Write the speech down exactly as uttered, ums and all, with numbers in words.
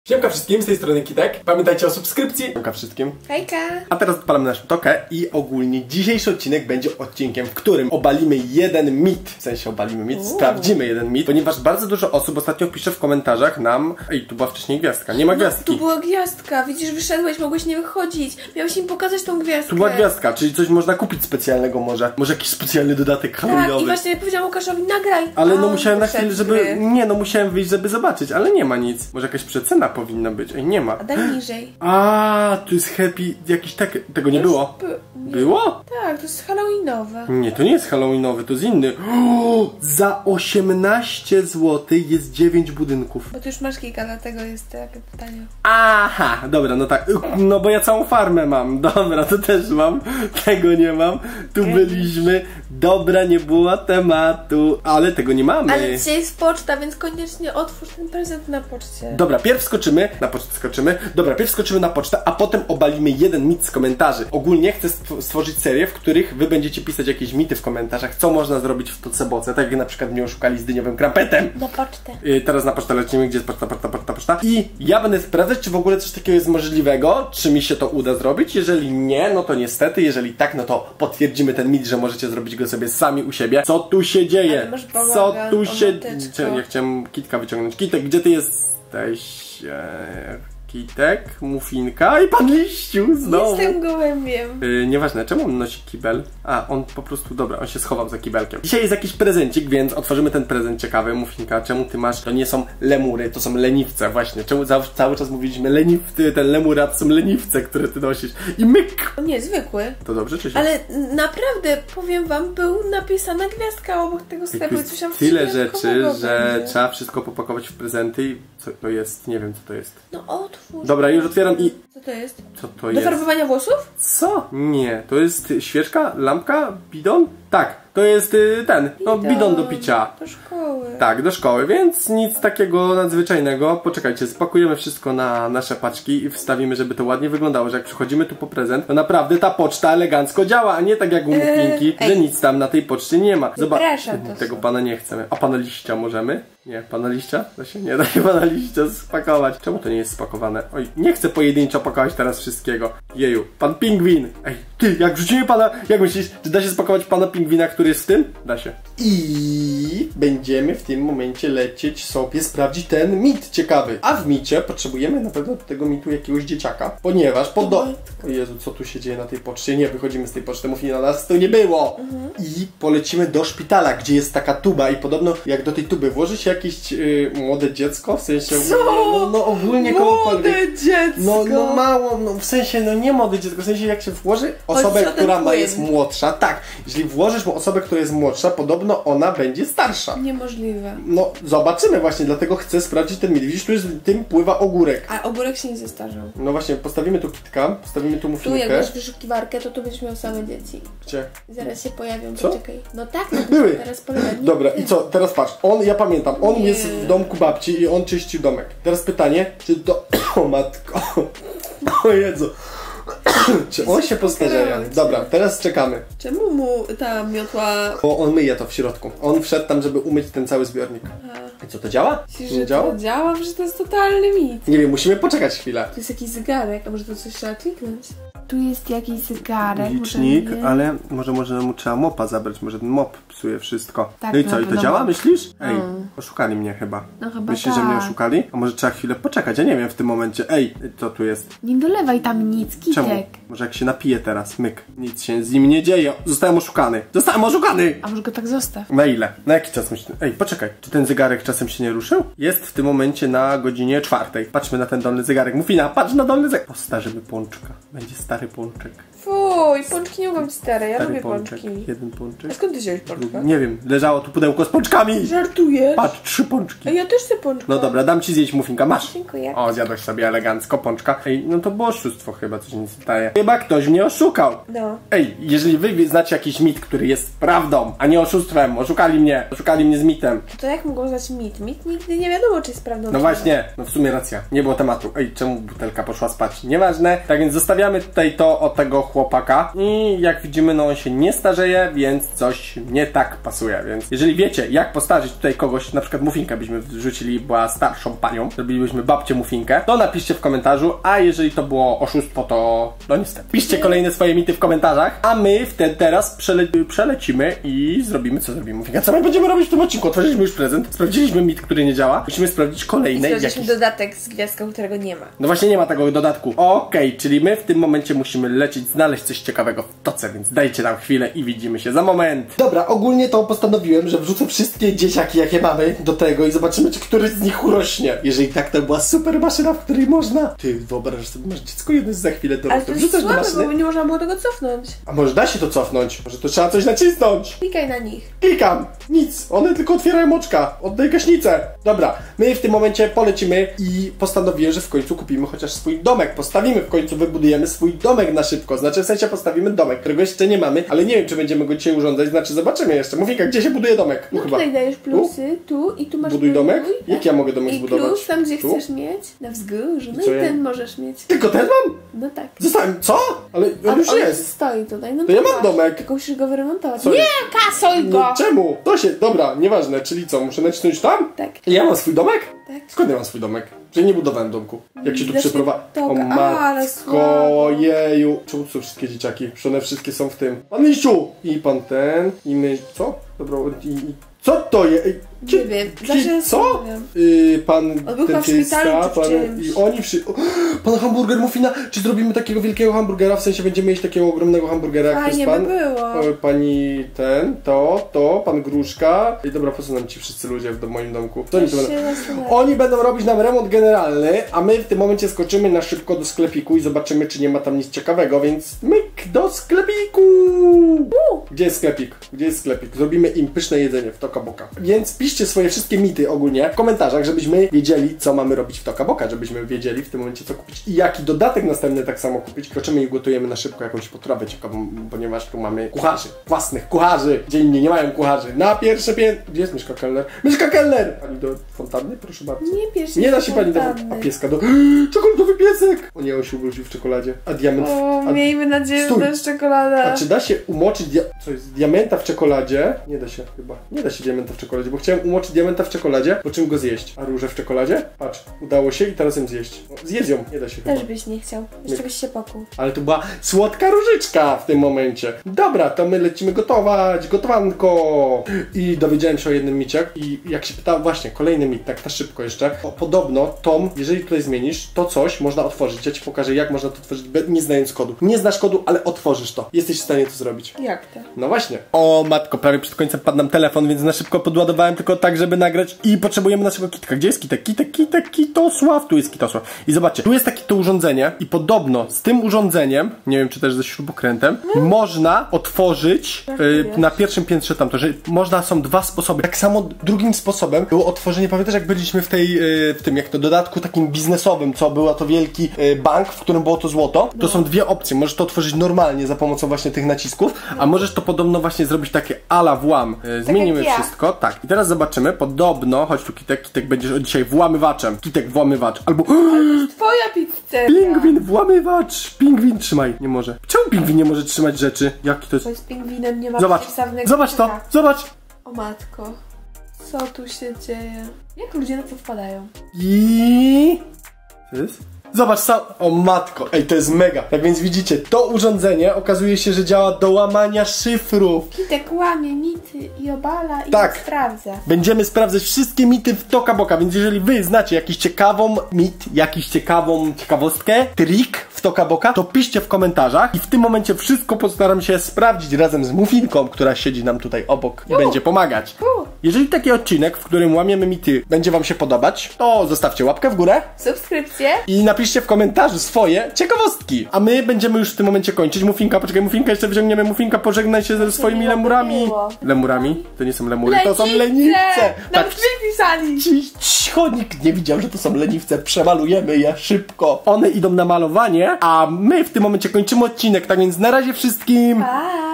Siemka wszystkim, z tej strony Kitek. Pamiętajcie o subskrypcji. Siemka wszystkim. Hejka. A teraz odpalamy naszą tokę i ogólnie dzisiejszy odcinek będzie odcinkiem, w którym obalimy jeden mit. W sensie obalimy mit, Uuu. sprawdzimy jeden mit, ponieważ bardzo dużo osób ostatnio pisze w komentarzach nam. Ej, tu była wcześniej gwiazdka, nie ma gwiazdki. No, tu była gwiazdka, widzisz, wyszedłeś, mogłeś nie wychodzić. Miałeś im pokazać tą gwiazdkę. Tu była gwiazdka, czyli coś można kupić specjalnego może. Może jakiś specjalny dodatek halloweenowy. Tak, i właśnie powiedziałam Łukaszowi, nagraj. Ale no musiałem na chwilę, żeby... Nie, no musiałem wyjść, żeby zobaczyć, ale nie ma nic. Może jakaś przecena powinna być. Ej, nie ma. A daj niżej. A, tu jest happy, jakiś tak... Tego nie było? By... Nie. Było? Tak, to jest halloweenowe. Nie, to nie jest halloweenowy, to jest inny. O, za osiemnaście złotych jest dziewięć budynków. Bo ty już masz kilka, dlatego jest takie pytanie. Aha, dobra, no tak. No bo ja całą farmę mam. Dobra, to też mam. Tego nie mam. Tu byliśmy. Dobra, nie było tematu. Ale tego nie mamy. Ale dzisiaj jest poczta, więc koniecznie otwórz ten prezent na poczcie. Dobra, pierw skoczymy. Na pocztę skoczymy. Dobra, pierw skoczymy na pocztę, a potem obalimy jeden mit z komentarzy. Ogólnie chcę stworzyć serię, w których wy będziecie pisać jakieś mity w komentarzach, co można zrobić w toceboce. Tak jak na przykład mnie oszukali z dyniowym krampetem. Na pocztę. Yy, teraz na pocztę lecimy, gdzie jest poczta, poczta, poczta, poczta. I ja będę sprawdzać, czy w ogóle coś takiego jest możliwego, czy mi się to uda zrobić. Jeżeli nie, no to niestety. Jeżeli tak, no to potwierdzimy ten mit, że możecie zrobić go sobie sami u siebie. Co tu się dzieje? Co tu się... Ja chciałem Kitka wyciągnąć. Kitek, gdzie ty jesteś? Kitek, Mufinka i pan Liściu znowu. Jestem gołębiem. Yy, nieważne, czemu on nosi kibel? A, on po prostu, dobra, on się schował za kibelkiem. Dzisiaj jest jakiś prezencik, więc otworzymy ten prezent ciekawy. Mufinka, czemu ty masz? To nie są lemury, to są leniwce, właśnie. Czemu za, cały czas mówiliśmy leniwcy, ten lemura to są leniwce, które ty nosisz. I myk! Nie, zwykły. To dobrze, czy się? Ale naprawdę, powiem wam, był napisana gwiazdka obok tego sklepu. Jest tyle rzeczy, że będzie. Trzeba wszystko popakować w prezenty i co to jest? Nie wiem, co to jest. No otwórz. Dobra, już otwieram i... Co to jest? Co to Do jest? Do farbowania włosów? Co? Nie, to jest świeczka, lampka, bidon? Tak. To jest y, ten, no bidon, bidon do picia. Do szkoły. Tak, do szkoły, więc nic takiego nadzwyczajnego. Poczekajcie, spakujemy wszystko na nasze paczki i wstawimy, żeby to ładnie wyglądało, że jak przychodzimy tu po prezent, to naprawdę ta poczta elegancko działa, a nie tak jak u Mufinki, eee, że nic tam na tej poczcie nie ma. Zobacz, tego są. pana nie chcemy. A pana liścia możemy? Nie, pana liścia? To się nie da się pana liścia spakować. Czemu to nie jest spakowane? Oj, nie chcę pojedynczo pakować teraz wszystkiego. Jeju, pan pingwin. Ej, ty, jak wrzucimy pana, jak myślisz, czy da się spakować pana pingwina, który jest w tym? Da się. I będziemy w tym momencie lecieć sobie sprawdzić ten mit ciekawy. A w micie potrzebujemy na pewno do tego mitu jakiegoś dzieciaka, ponieważ po do... O Jezu, co tu się dzieje na tej poczcie? Nie, wychodzimy z tej poczty, Mufina, nas to nie było. Mhm. I polecimy do szpitala, gdzie jest taka tuba i podobno jak do tej tuby włoży się jakieś yy, młode dziecko, w sensie... Co? No, no ogólnie młode kogokolwiek. dziecko? No, no mało, no w sensie, no nie młode dziecko, w sensie jak się włoży osobę, która ma jest młodsza, tak, jeżeli włożysz mu osobę, która jest młodsza, podobno ona będzie starsza. Niemożliwe. No, zobaczymy właśnie, dlatego chcę sprawdzić ten mit. Widzisz, tu jest, tym pływa ogórek. A ogórek się nie zestarzał. No właśnie, postawimy tu Kitka, postawimy tu Mufinkę. Tu jak masz wyszukiwarkę, to tu będziesz miał same dzieci. Gdzie? Zaraz się pojawią, co? Poczekaj. No tak, no były. Teraz polega. Dobra, i co? Teraz patrz, on, ja pamiętam, on nie. jest w domku babci i on czyścił domek. Teraz pytanie, czy to... O matko... O Jezu... Czy on się postarzeje? Dobra, teraz czekamy. Czemu mu ta miotła... Bo on myje to w środku. On wszedł tam, żeby umyć ten cały zbiornik. Aha. I co, to działa? Myślisz, że działa? To działa? Przecież to jest totalny mit. Nie wiem, musimy poczekać chwilę. Tu jest jakiś zegarek, a może to coś trzeba kliknąć? Tu jest jakiś zegarek. Licznik, ale może może mu trzeba mopa zabrać, może ten mop psuje wszystko. Tak, no i co, i to działa, mop. Myślisz? Ej, mm. oszukali mnie chyba. No chyba Myślisz, tak. że mnie oszukali? A może trzeba chwilę poczekać, ja nie wiem w tym momencie. Ej, co tu jest? Nie dolewaj tam nic, Kitek. Czemu? Może jak się napije teraz, myk. Nic się z nim nie dzieje. Zostałem oszukany. Zostałem oszukany! A może go tak zostaw? Na ile? Na jaki czas myślisz? Ej, poczekaj. Czy ten zegarek czasem się nie ruszył? Jest w tym momencie na godzinie czwartej. Patrzmy na ten dolny zegarek. Mufina, patrz na dolny zegarek. Postarzymy pączka. Będzie stary pączek. Fuj, pączki nie mogą być stare, ja stary lubię pączek. pączki. Jeden pączek. A skąd ty wziąłeś pączka? Nie wiem, leżało tu pudełko z pączkami! Żartujesz? Patrz, trzy pączki. A ja też chcę pączka. No dobra, dam ci zjeść, Mufinka, masz. Dziękuję. O, zjadłeś sobie elegancko pączka. Ej, no to było oszustwo chyba, coś nie staje. Chyba ktoś mnie oszukał. No. Ej, jeżeli wy znacie jakiś mit, który jest prawdą, a nie oszustwem, oszukali mnie, oszukali mnie z mitem. To jak mogą znać mit? Mit nigdy nie wiadomo, czy jest prawdą. No właśnie, no w sumie racja, nie było tematu. Ej, czemu butelka poszła spać? Nieważne. Tak więc zostawiamy tutaj to od tego chłopaka i jak widzimy, no on się nie starzeje, więc coś nie tak pasuje, więc jeżeli wiecie, jak postarzyć tutaj kogoś, na przykład Muffinkę byśmy wrzucili, była starszą panią, zrobilibyśmy babcię Muffinkę, to napiszcie w komentarzu, a jeżeli to było oszustwo, to no niestety. Piszcie kolejne swoje mity w komentarzach, a my wtedy teraz przele przelecimy i zrobimy, co zrobimy Muffinka. Co my będziemy robić w tym odcinku? Otworzyliśmy już prezent, sprawdziliśmy mit, który nie działa, musimy sprawdzić kolejne. I sprawdziliśmy jakieś... dodatek z gwiazdką, którego nie ma. No właśnie nie ma tego dodatku. Okej, okay, czyli my w tym momencie musimy lecieć, znaleźć coś ciekawego w toce, więc dajcie nam chwilę i widzimy się za moment. Dobra, ogólnie to postanowiłem, że wrzucę wszystkie dzieciaki, jakie mamy do tego i zobaczymy, czy któryś z nich urośnie. Jeżeli tak, to była super maszyna, w której można... Ty wyobrażasz sobie, masz dziecko jedno za chwilę do Ale to jest słabe, bo nie można było tego cofnąć. A może da się to cofnąć? Może to trzeba coś nacisnąć? Klikaj na nich. Klikam! Nic, one tylko otwierają oczka. Oddaj gaśnicę. Dobra, my w tym momencie polecimy i postanowiłem, że w końcu kupimy chociaż swój domek. Postawimy w końcu, wybudujemy swój domek na szybko. Znaczy w sensie postawimy domek, którego jeszcze nie mamy, ale nie wiem, czy będziemy go dzisiaj urządzać. Znaczy zobaczymy jeszcze. Muffinka, gdzie się buduje domek? No, no chyba. Tutaj dajesz plusy, tu, tu i tu masz... Buduj domek? Tak? Jak ja mogę domek I zbudować? plus tam, gdzie tu? chcesz mieć, na wzgórzu. No i, i ten ja... możesz mieć. Tylko ten mam? No tak. Zostałem, co? Ale on już on jest. stoi tutaj. No to ja mam masz. domek. Tylko musisz go wyremontować. Co nie, jest? kasuj go! No, czemu? To się, dobra, nieważne, czyli co, muszę nacisnąć tam? Tak. Ja mam swój domek? Tak. Skąd ja mam swój domek? Że nie budowałem domku. Jak się tu przeprowadza. O matko, jeju. Czemu tu są wszystkie dzieciaki? Przecież one wszystkie są w tym. Pan Misiu! I pan ten, i my... Co? Dobra, i... i... Co to jest? Nie wiem, ki, co? Yy, pan dentysta, pan... I oni wszyscy... Pan hamburger Muffina! Czy zrobimy takiego wielkiego hamburgera? W sensie będziemy jeść takiego ogromnego hamburgera, jak fajnie to jest pan? by było. O, pani ten, to, to, pan Gruszka. I dobra, po co nam ci wszyscy ludzie w moim domku? Co oni, tu będą? Oni będą robić nam remont generalny, a my w tym momencie skoczymy na szybko do sklepiku i zobaczymy, czy nie ma tam nic ciekawego, więc myk do sklepiku! Uh. Gdzie jest sklepik? Gdzie jest sklepik? Zrobimy im pyszne jedzenie w Toka Boka. Więc piszcie swoje wszystkie mity ogólnie w komentarzach, żebyśmy wiedzieli, co mamy robić w Toka Boka, żebyśmy wiedzieli w tym momencie, co kupić i jaki dodatek następny tak samo kupić. Kroczymy i gotujemy na szybko jakąś potrawę ciekawą, ponieważ tu mamy kucharzy, własnych kucharzy, gdzie inni nie mają kucharzy. Na pierwsze piętro... Gdzie jest Mieszka Kelner? Mieszka Kelner! Pani do fontanny? Proszę bardzo. Nie bierz Nie da się pani do... A pieska do... Czekoladowy piesek! O nie, on się ubrudził w czekoladzie. A diament... O, a... miejmy nadzieję, Stój. że to jest czekolada. A czy da się umoczyć... Dia... Co jest? Diamenta w czekoladzie? Nie da się chyba. Nie da się diamenta w czekoladzie, bo chciałem umoczyć diamenta w czekoladzie, po czym go zjeść. A różę w czekoladzie? Patrz, udało się i teraz ją zjeść. No, zjedz ją, nie da się chyba. Też byś nie chciał. Jeszcze byś się pokuł. Ale to była słodka różyczka w tym momencie. Dobra, to my lecimy gotować, gotowanko. I dowiedziałem się o jednym micie i jak się pytałem, właśnie, kolejny mit, tak na szybko jeszcze. O, podobno, Tom, jeżeli tutaj zmienisz, to coś można otworzyć. Ja ci pokażę, jak można to otworzyć, nie znając kodu. Nie znasz kodu, ale otworzysz to. Jesteś w stanie to zrobić. Jak to? No właśnie. O matko, prawie przed końcem padł nam telefon, więc na szybko podładowałem tylko tak, żeby nagrać i potrzebujemy naszego kitka. Gdzie jest kitek? Kitek, kitek, Kitosław. Tu jest Kitosław. I zobaczcie, tu jest takie to urządzenie i podobno z tym urządzeniem, nie wiem czy też ze śrubokrętem, hmm. można otworzyć y, na pierwszym piętrze tamto, że można, są dwa sposoby. Tak samo drugim sposobem było otworzenie, pamiętasz jak byliśmy w tej, y, w tym jak to dodatku takim biznesowym, co było to wielki y, bank, w którym było to złoto. To no. są dwie opcje. Możesz to otworzyć normalnie za pomocą właśnie tych nacisków, no. a możesz to podobno właśnie zrobić takie ala włam. Y, zmienimy tak wszystko. Tak. I teraz zobaczymy. Podobno, chodź tu Kitek, Kitek będziesz dzisiaj włamywaczem. Kitek włamywacz. Albo... Ale twoja pizzeria. Pingwin włamywacz. Pingwin trzymaj. Nie może. Czemu pingwin nie może trzymać rzeczy? Jaki to jest? Bo z pingwinem nie ma Zobacz. Zobacz to. Zobacz. O matko. Co tu się dzieje? Jak ludzie na to wpadają? I... Co jest? Zobacz, sam... O matko, ej, to jest mega. Tak więc widzicie, to urządzenie okazuje się, że działa do łamania szyfrów. Kitek łamie mity i obala i tak. sprawdza. Będziemy sprawdzać wszystkie mity w Toka Boka, więc jeżeli wy znacie jakiś ciekawą mit, jakiś ciekawą ciekawostkę, trik w Toka Boka, to piszcie w komentarzach i w tym momencie wszystko postaram się sprawdzić razem z Muffinką, która siedzi nam tutaj obok i uh. będzie pomagać. Uh. Jeżeli taki odcinek, w którym łamiemy mity, będzie wam się podobać, to zostawcie łapkę w górę, subskrypcję i napiszcie w komentarzu swoje ciekawostki. A my będziemy już w tym momencie kończyć. Muffinka, poczekaj, Muffinka, jeszcze wyciągniemy. Muffinka, pożegnaj się ze swoimi lemurami. Lemurami? To nie są lemury, leniwce! To są leniwce. Tak, wypisali. Cicho, nikt nie widział, że to są leniwce. Przemalujemy je szybko. One idą na malowanie, a my w tym momencie kończymy odcinek, tak więc na razie wszystkim. Pa.